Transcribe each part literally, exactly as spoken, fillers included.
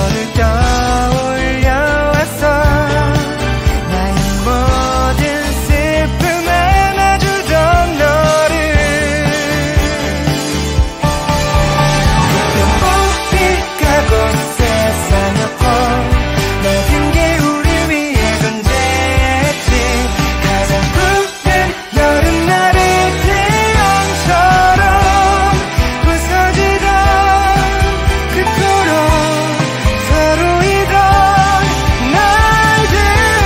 너를 떠올려왔어. 나의 모든 슬픔에 안아주던 너를. 꽃빛 가고 세상이었고 모든 게 우리 위해 존재했지. 가장 푸른 여름날의 태양처럼 부서지던 그토록 서로이던 날들.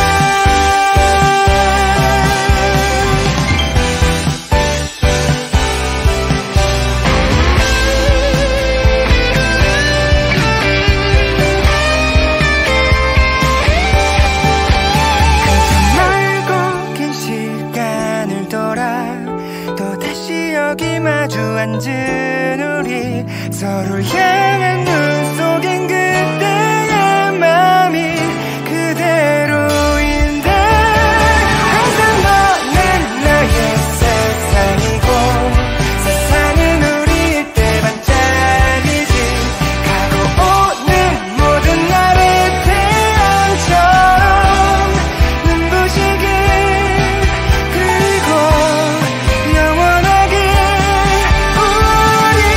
한참 멀고 긴 시간을 돌아 또다시 여기 마주 앉은 우리. 서로를 향한 눈 속엔 그때의 맘이 그대로인데 항상 너는 나의 세상이고 세상은 우리일 때 반짝이지. 가고 오는 모든 날의 태양처럼 눈부시게 그리고 영원하게 우리.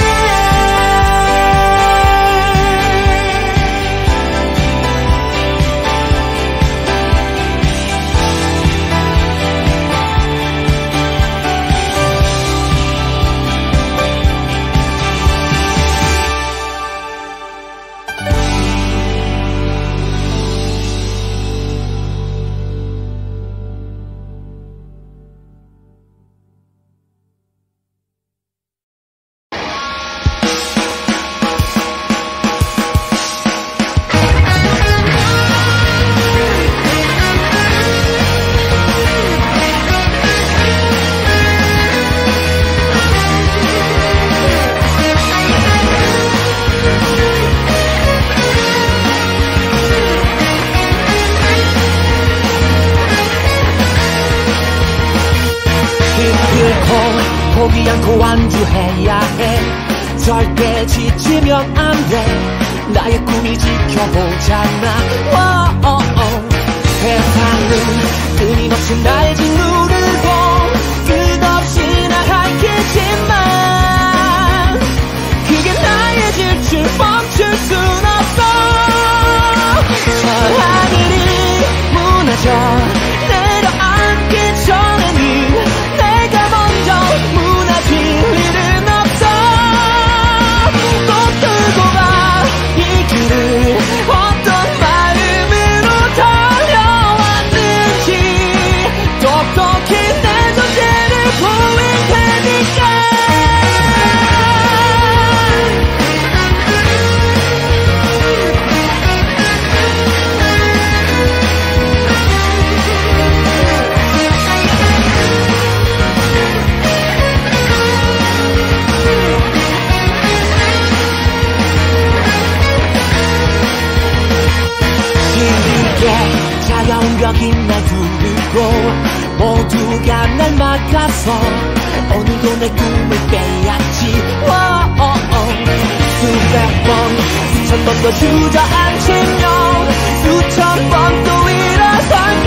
포기 않고 완주해야 해. 절대 지치면 안 돼. 나의 꿈이 지켜보잖아. 세상은 끊임없이 날 짓누르고 끝없이 날 핥히지만 그게 나의 질줄 멈출 순 없어. 저 하늘이 무너져 내려앉기 전에는 내가 먼저 무너질 일은 없어. 꼭 들고 가 이 길을. 어떤 마음으로 달려왔는지 똑똑히 내 존재를 보일 테니까. 차가운 벽이 날 두르고 모두가 날 막아서 오늘도 내 꿈을 빼앗지. 수백 번 수천 번 더 주저앉히며 수천 번 또 일어설게.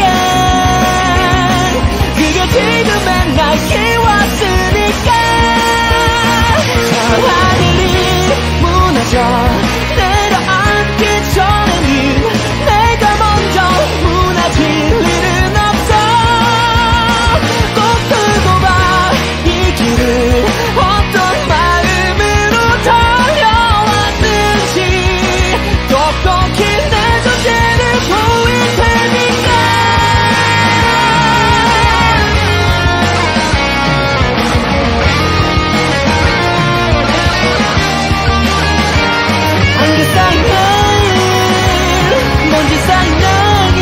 그게 지금의 날 키웠으니까. 저 하늘이 무너져 내려앉기 전에는 내가 먼저 무너질 일은 없어. 꼭 들고 가 이 길을. 어떤 마음으로 달려왔는지 똑똑히 내 존재를 보일 테니까. 안개 쌓인 내일 먼지 쌓인 내일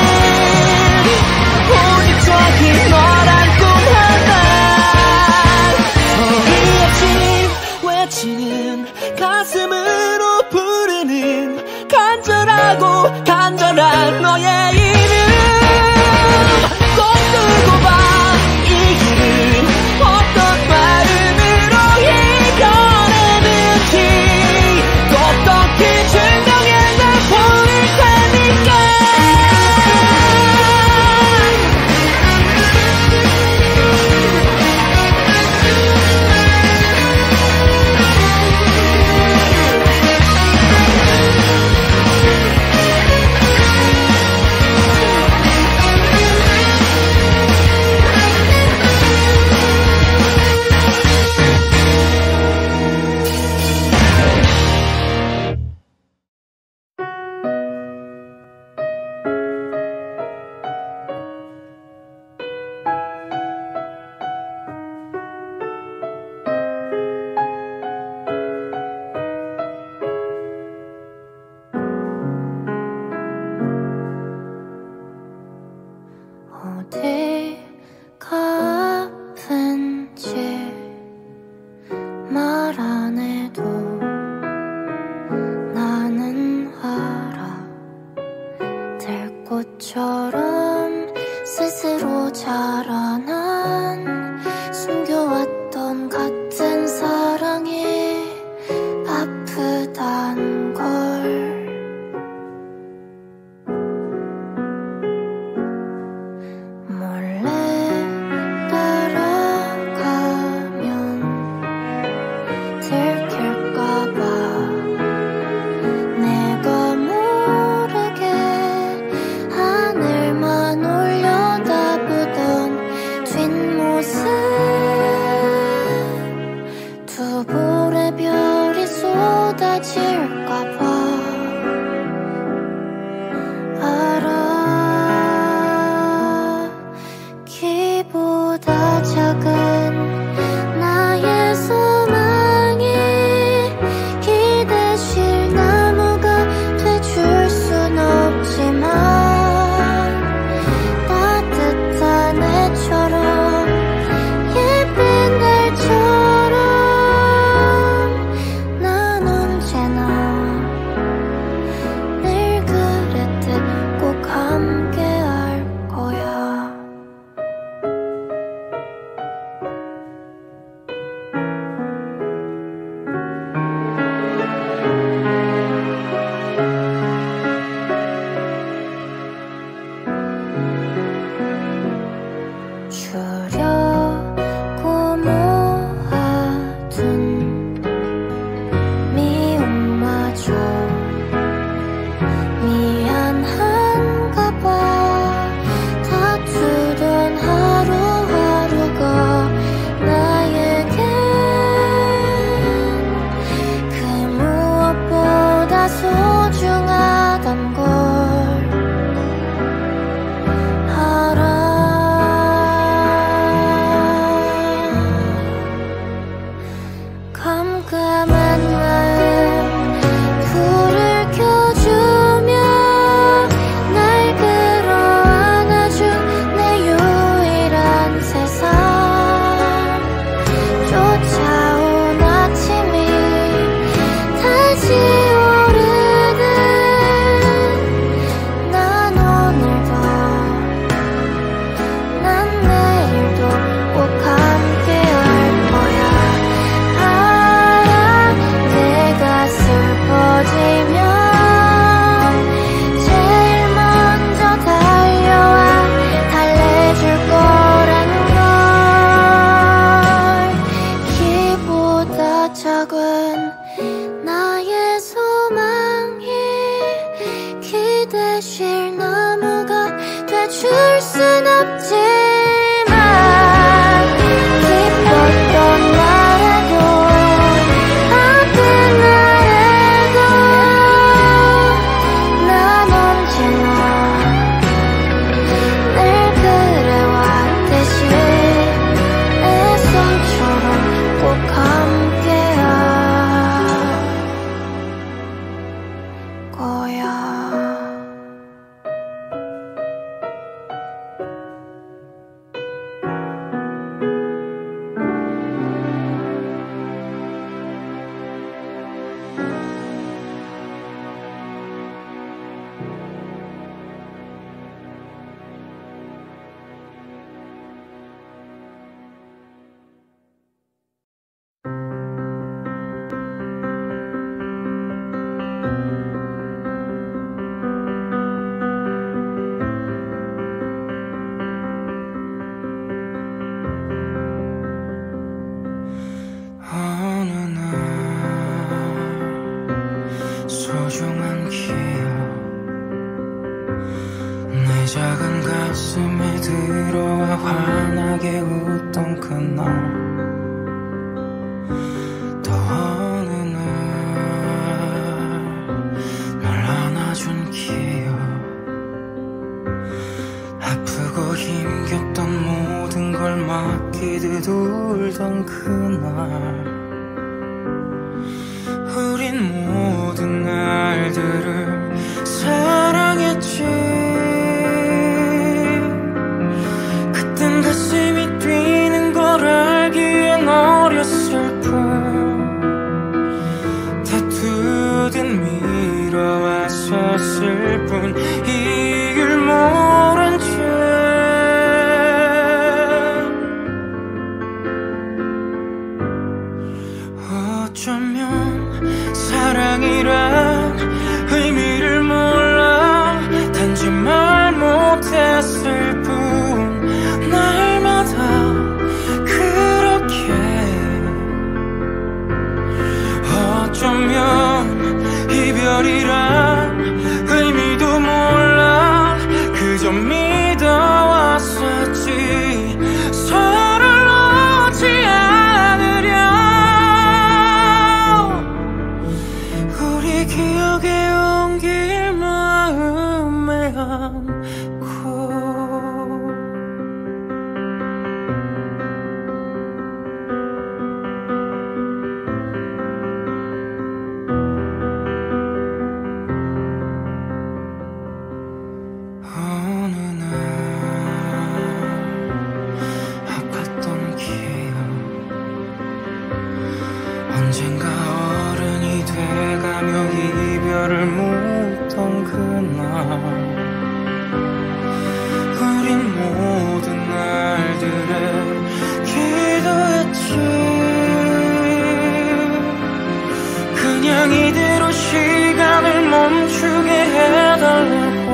오직 저기 너란 꿈 하나. 어이없이 외치는 가슴으로 부르는 간절하고 간절한 너의 이름. 꼭 들고 봐 이 길을. 어떤 마음으로 이겨내는지 똑똑히 증명해 날 보일 나처럼 스스로 자라난 숨겨왔던 같은 사랑이 아프단 걸 몰래 따라가면 들킬까봐 내가 모르게 하늘만 올려다보던 뒷모습 두 볼의 별이 쏟아질까봐 알아 키보다 작은 나의 소망이 기대실 나무가 돼줄 순 없지만 따뜻한 애처럼 예쁜 달처럼 난 언제나 늘 그랬듯 꼭 함께 할 거야. 주려고 모아둔 미움마저 미안한가 봐. 다투던 하루하루가 나에겐 그 무엇보다 소중하단 걸 알아. 깜깜한 마음 불을 켜주며 날 끌어안아준 내 유일한 세상 쫓아온 아침이 다시 오르듯 난 오늘도 난 내일도 꼭 함께 할 거야. 알아 내가 슬퍼지면 제일 먼저 달려와 달래줄 거란 걸. 키보다 작은 나의 소망이 기대실 나무가 돼줄 순 없지만 기뻤던 날에도 아픈 날에도 난 언제나 늘 그래왔듯이 내 손처럼 꼭 함께할 거야. 어느 날 소중한 기억 내 작은 가슴에 들어와 환하게 웃던 그날 또 어느 날 널 안아준 기억 아프고 힘겼던 모든 걸 맡기듯 울던 그날 우린 모든 날들을 사랑했지. 그땐 가슴이 뛰는 걸 알기엔 어렸을 뿐 다투듯 밀어왔었을 뿐 이유를 모르 그날 우린 모든 날들에 기도했지. 그냥 이대로 시간을 멈추게 해달라고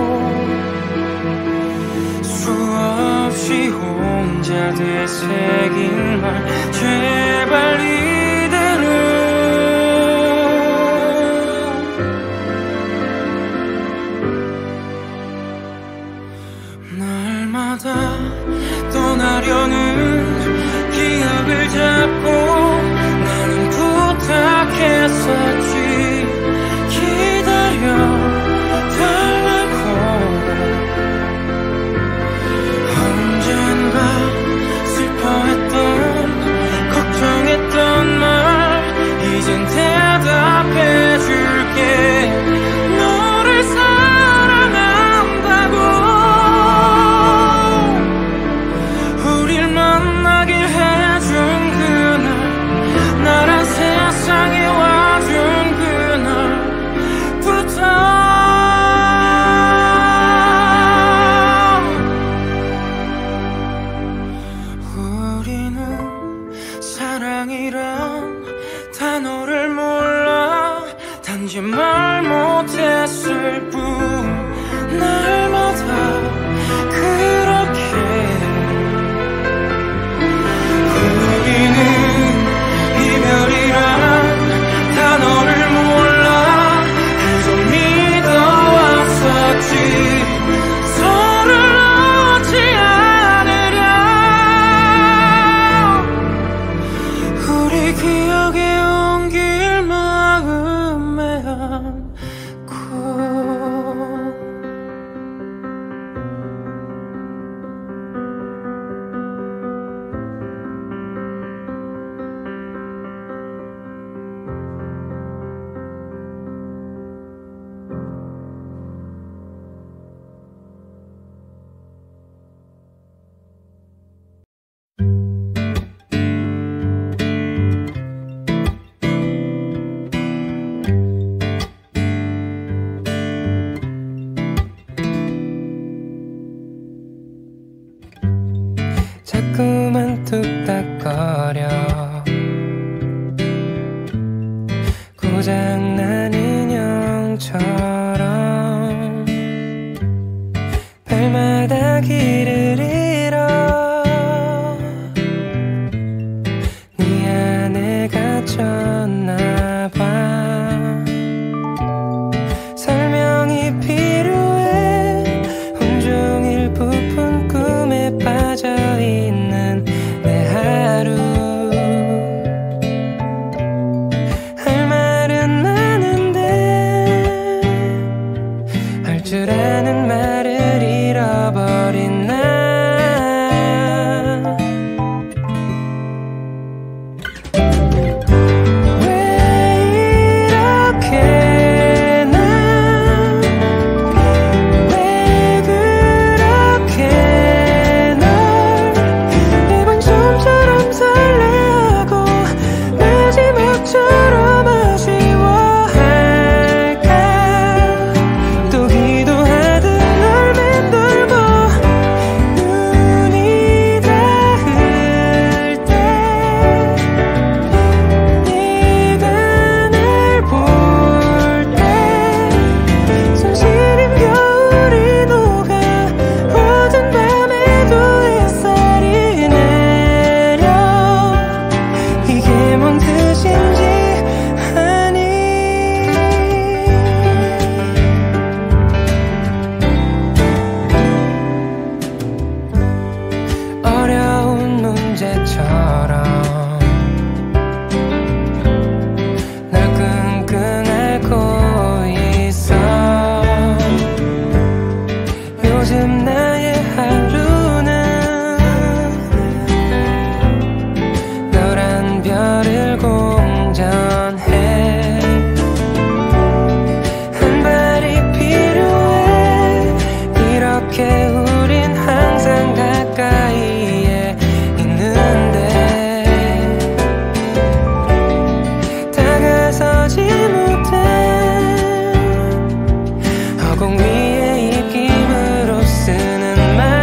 수없이 혼자 되새긴 말 제발 이대로. 날마다 떠나려는 기억을 잡고 나는 부탁했었지. 기다려 달라고 언젠가 슬퍼했던 걱정했던 말 이젠 대답해줄게. 너를 사랑한다고 우릴 만나게 해준 그날 나란 세상에 와준 그날부터 우리는 사랑이란 단어를 몰라 단지 말 못했을 뿐. 날마다 그렇게 우리는 이별이란 단어를 몰라 그저 믿어왔었지. 서로를 놓지 않으려 우리 기억에 옮길 마음에 안고. 자꾸만 뚝딱거려 고장난 인형처럼 별마다 길을 잃어 네 안에 갇혔나봐. 설명이 필요해. 온종일 부푼 꿈에 빠져있는 내 하루. 할 말은 많은데 할 줄 아는 말을 잃어버린 나. 또 기도하듯 공 위에 입김으로 쓰는 말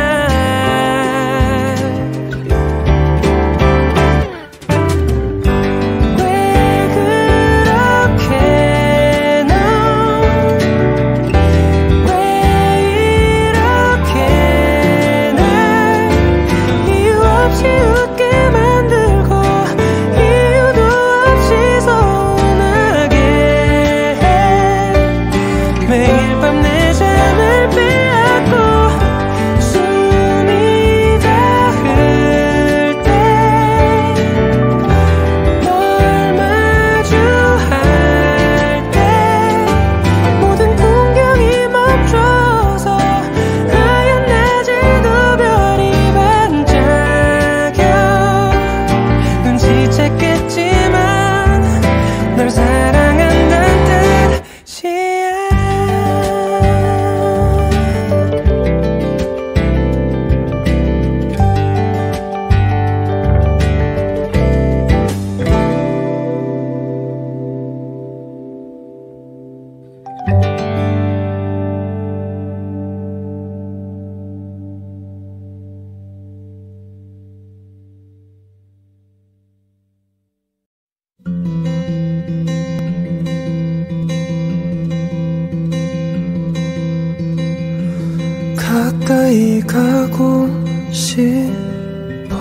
가까이 가고 싶어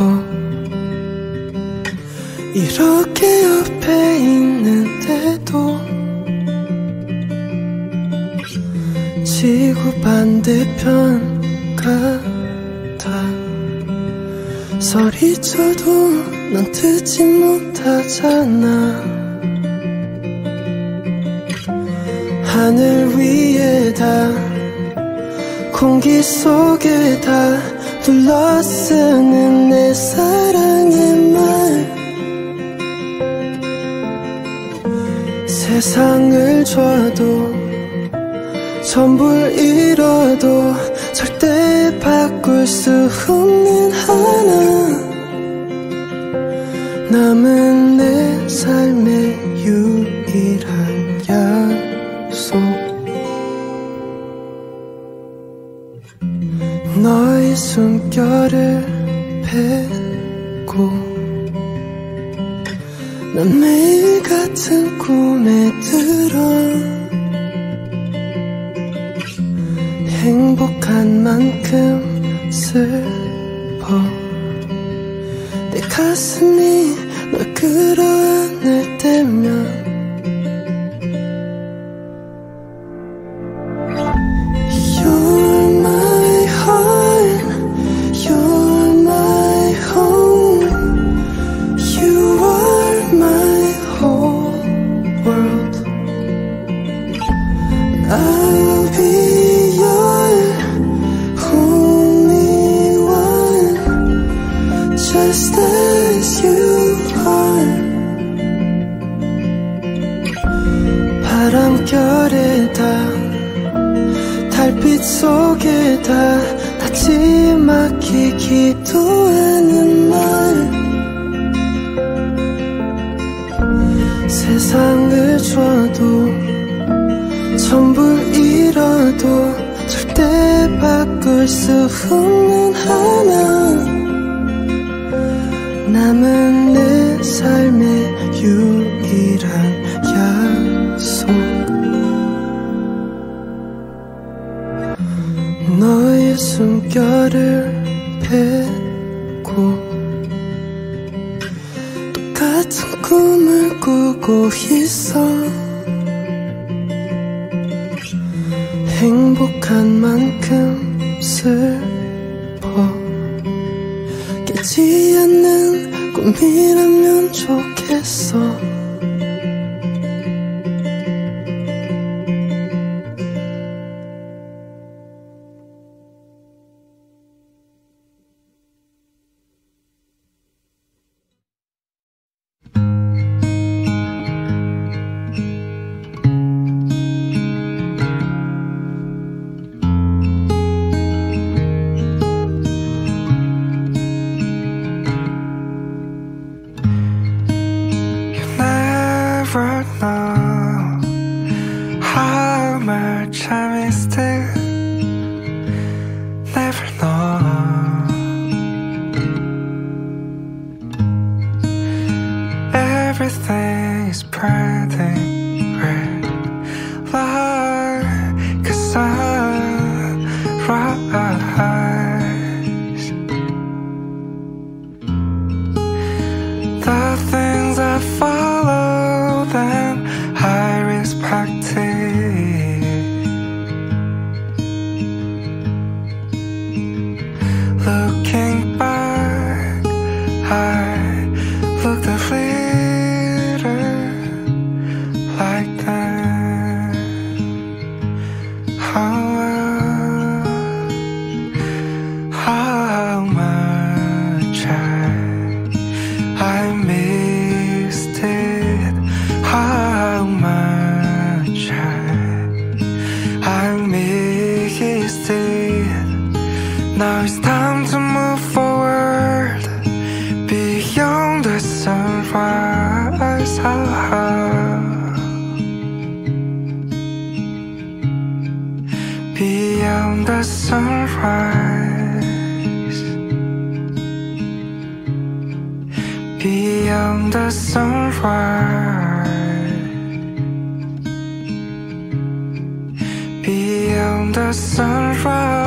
이렇게 옆에 있는데도 지구 반대편 같아 소리쳐도 넌 듣지 못하잖아 하늘 위에다 공기 속에다 둘러쓰는 내 사랑의 말 세상을 줘도 전부를 잃어도 절대 바꿀 수 없는 하나 남은 내 삶의 유일한 약속 너의 숨결을 뱉고 난 매일 같은 꿈에 들어 행복한 만큼 슬퍼 내 가슴이 널 끌어안을 때면 바람결에다 달빛 속에다 나지막히 기도하는 말 세상을 줘도 전부를 잃어도 절대 바꿀 수 없는 하나 남은 내 삶의 유일한 약속 너의 숨결을 뱉고 똑같은 꿈을 꾸고 있어 행복한 만큼 슬퍼 깨지 않는 꿈이라면 좋겠어 I missed it. Never know. Everything is pretty red, like a sunrise. The things I follow, then I respect it. Looking back, I looked at later like that. How, how much I, I missed it. How much I, I missed it. Now it's time to move forward beyond the sunrise. Beyond the sunrise. Beyond the sunrise. Beyond the sunrise.